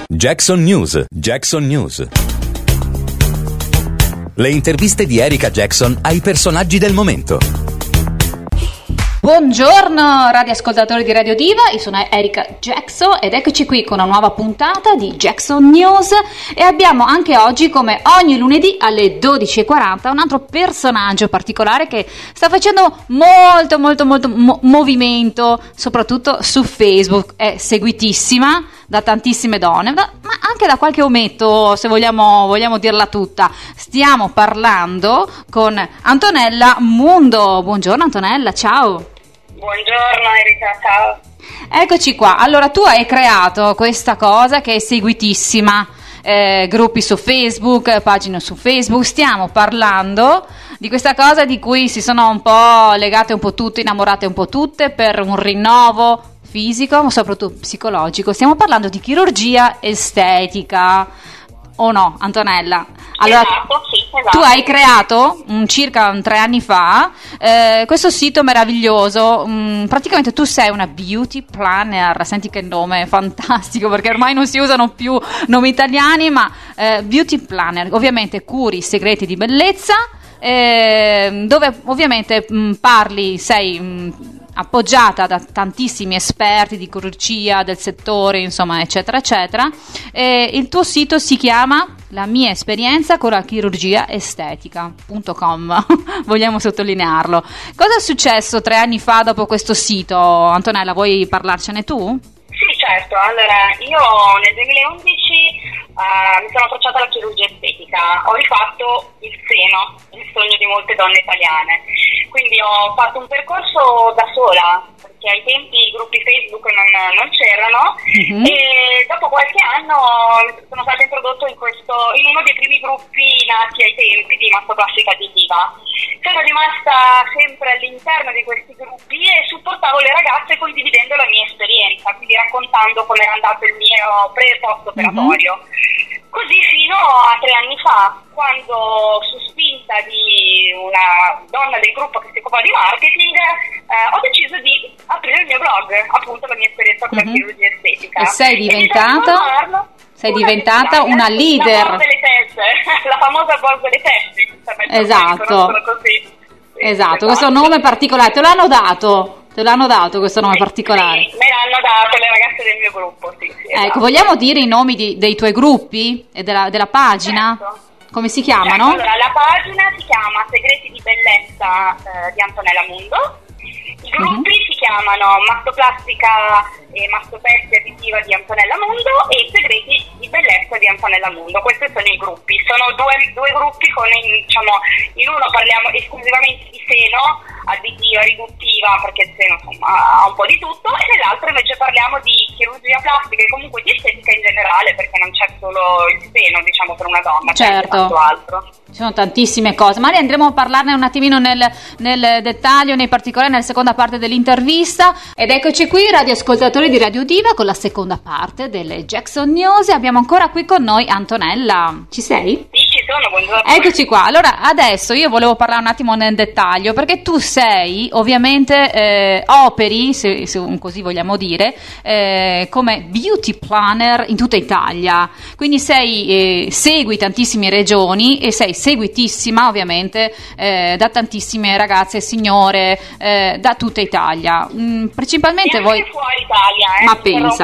Jackson News. Jackson News. Le interviste di Erika Jackson ai personaggi del momento. Buongiorno radioascoltatori di Radio Diva, io sono Erika Jackson ed eccoci qui con una nuova puntata di Jackson News e abbiamo anche oggi, come ogni lunedì alle 12:40, un altro personaggio particolare che sta facendo molto movimento, soprattutto su Facebook, è seguitissima da tantissime donne, ma anche da qualche ometto, se vogliamo dirla tutta. Stiamo parlando con Antonella Mundo. Buongiorno Antonella, ciao. Buongiorno Erika, ciao. Eccoci qua. Allora, tu hai creato questa cosa che è seguitissima, gruppi su Facebook, pagine su Facebook. Stiamo parlando di questa cosa di cui si sono un po' legate un po' tutte, innamorate un po' tutte, per un rinnovo fisico, ma soprattutto psicologico. Stiamo parlando di chirurgia estetica, o no, Antonella? Allora, esatto, sì, esatto. Tu hai creato circa 3 anni fa questo sito meraviglioso. Praticamente tu sei una beauty planner. Senti che nome fantastico, perché ormai non si usano più nomi italiani, ma beauty planner. Ovviamente curi segreti di bellezza, dove ovviamente sei appoggiata da tantissimi esperti di chirurgia, del settore, insomma, eccetera, eccetera. Il tuo sito si chiama La mia esperienza con la chirurgia estetica.com. Vogliamo sottolinearlo. Cosa è successo 3 anni fa dopo questo sito? Antonella, vuoi parlarcene tu? Sì, certo. Allora, io nel 2011 mi sono approcciata alla chirurgia estetica. Ho rifatto il seno, il sogno di molte donne italiane. Quindi ho fatto un percorso da sola, perché ai tempi i gruppi Facebook non c'erano, e dopo qualche anno sono stata introdotto in uno dei primi gruppi nati ai tempi di mastoplastica additiva. Sono rimasta sempre all'interno di questi gruppi e supportavo le ragazze condividendo la mia esperienza, quindi raccontando come era andato il mio pre e post operatorio. Così fino a 3 anni fa, quando su spinta di una donna del gruppo che si occupa di marketing, ho deciso di aprire il mio blog, appunto la mia esperienza con la chirurgia estetica. E sei diventata una leader. La famosa borsa delle teste. Esatto. Così. Esatto, questo nome particolare, te l'hanno dato questo nome particolare? Sì, me l'hanno dato le ragazze del mio gruppo, sì, esatto. Ecco, vogliamo dire i nomi dei tuoi gruppi e della pagina? Certo. Come si chiamano? Allora, la pagina si chiama Segreti di Bellezza di Antonella Mundo. I gruppi si chiamano Mastoplastica e Mastopestia Additiva di Antonella Mundo e Segreti di Bellezza di Antonella Mundo. Questi sono i gruppi. Sono due gruppi con, in uno parliamo esclusivamente di seno, additiva, riduttiva, perché il seno insomma ha un po' di tutto, e nell'altro invece parliamo di chirurgia plastica e comunque di estetica in generale, perché non c'è solo il seno, diciamo, per una donna, certo. C'è tanto altro. Ci sono tantissime cose, magari andremo a parlarne un attimino nel dettaglio, nei particolari, nella seconda parte dell'intervista. Ed eccoci qui, radioascoltatori di Radio Diva, con la seconda parte delle Jackson News. Abbiamo ancora qui con noi Antonella. Ci sei? Sì, ci sono, buongiorno. Eccoci qua. Allora, adesso io volevo parlare un attimo nel dettaglio, perché tu sei, ovviamente, operi, se così vogliamo dire, come beauty planner in tutta Italia. Quindi segui tantissime regioni e sei seguitissima, ovviamente, da tantissime ragazze e signore da tutta Italia. Principalmente e voi... anche fuori Italia, Ma pensa.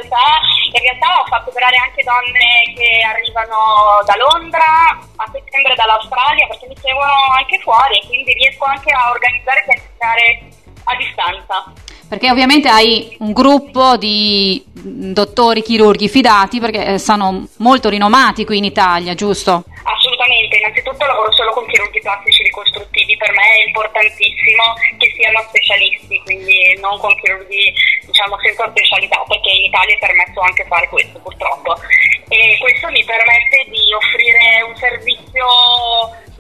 In realtà ho fatto operare anche donne che arrivano da Londra, a settembre dall'Australia, perché mi seguono anche fuori, e quindi riesco anche a organizzare e pianificare a distanza. Perché ovviamente hai un gruppo di dottori chirurghi fidati, perché sono molto rinomati qui in Italia, giusto? Assolutamente, innanzitutto lavoro solo con chirurghi plastici ricostruttivi, per me è importantissimo che siano specialisti, quindi non con chirurghi senza specialità, perché in Italia è permesso anche fare questo purtroppo, e questo mi permette di offrire un servizio di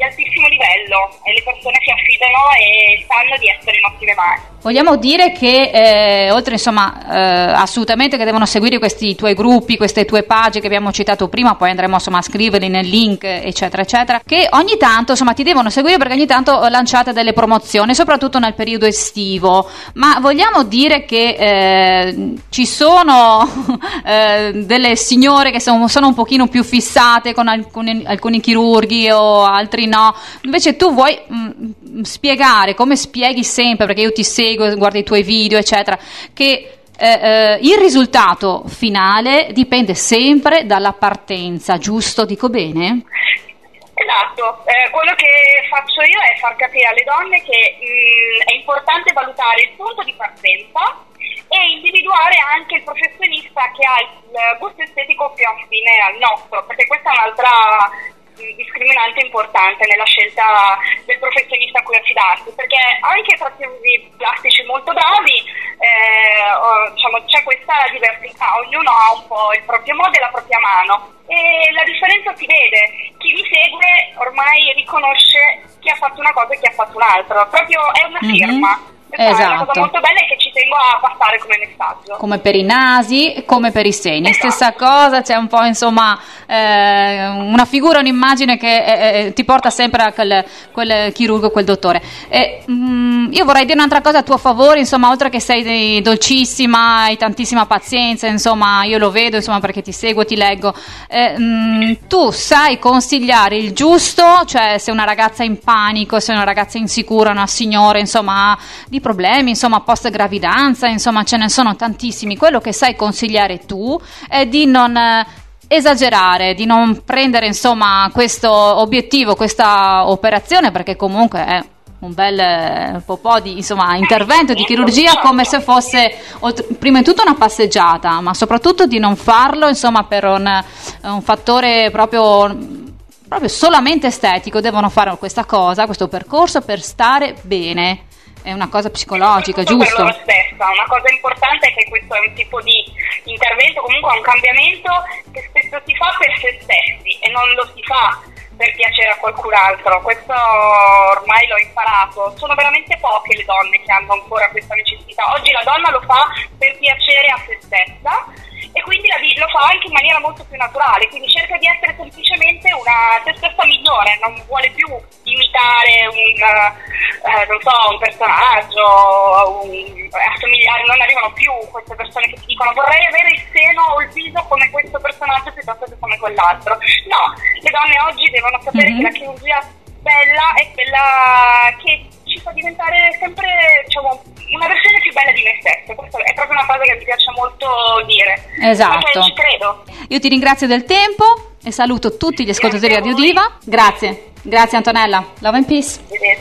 altissimo livello e le persone si affidano e sanno di essere in ottime mani. Vogliamo dire che oltre insomma assolutamente che devono seguire questi tuoi gruppi, queste tue pagine che abbiamo citato prima, poi andremo insomma a scriverli nel link eccetera eccetera, che ogni tanto insomma ti devono seguire perché ogni tanto lanciate delle promozioni soprattutto nel periodo estivo, ma vogliamo dire che ci sono delle signore che sono un pochino più fissate con alcuni chirurghi o altri no, invece tu vuoi spiegare, come spieghi sempre, perché io ti seguo, guardo i tuoi video eccetera, che il risultato finale dipende sempre dalla partenza, giusto? Dico bene? Esatto, quello che faccio io è far capire alle donne che è importante valutare il punto di partenza e individuare anche il professionista che ha il gusto estetico più affine al nostro, perché questa è un'altra discriminante importante nella scelta del professionista a cui affidarsi, perché anche tra chirurghi plastici molto bravi diciamo, c'è questa diversità, ognuno ha un po' il proprio modo e la propria mano e la differenza si vede. Chi mi segue ormai riconosce chi ha fatto una cosa e chi ha fatto un'altra, proprio è una firma. Esatto. Una cosa molto bella è che ci tengo a passare come messaggio. Come per i nasi, come per i seni, esatto. Stessa cosa, c'è un po' insomma una figura, un'immagine che ti porta sempre a quel chirurgo, quel dottore. Io vorrei dire un'altra cosa a tuo favore, insomma, oltre che sei dolcissima, hai tantissima pazienza, insomma, io lo vedo, insomma, perché ti seguo, ti leggo. Tu sai consigliare il giusto, cioè se una ragazza è in panico, se una ragazza è insicura, una signora, insomma, ha di problemi, insomma, post gravidanza, insomma, ce ne sono tantissimi. Quello che sai consigliare tu è di non esagerare, di non prendere, insomma, questo obiettivo, questa operazione, perché comunque è un bel po' di insomma intervento di chirurgia, come se fosse prima di tutto una passeggiata, ma soprattutto di non farlo insomma per un fattore proprio solamente estetico. Devono fare questa cosa, questo percorso per stare bene, è una cosa psicologica, giusto? Per loro stessa. Una cosa importante è che questo è un tipo di intervento, comunque un cambiamento che spesso si fa per se stessi e non lo si fa per piacere a qualcun altro. Questo ormai l'ho imparato. Sono veramente poche le donne che hanno ancora questa necessità. Oggi la donna lo fa per piacere a se stessa e quindi lo fa anche in maniera molto più naturale, quindi cerca di essere semplicemente una se stessa migliore, non vuole più imitare un personaggio, assomigliare, non arrivano più queste persone che ti dicono vorrei avere il seno o il viso come questo personaggio piuttosto che come quell'altro. No, le donne oggi devono sapere che la chirurgia bella è quella che ci fa diventare sempre, diciamo, una versione più bella di me stessa. Questa è proprio una cosa che mi piace molto dire. Esatto. Perché ci credo. Io ti ringrazio del tempo e saluto tutti gli ascoltatori di Radio Diva. Grazie Antonella. Love and peace.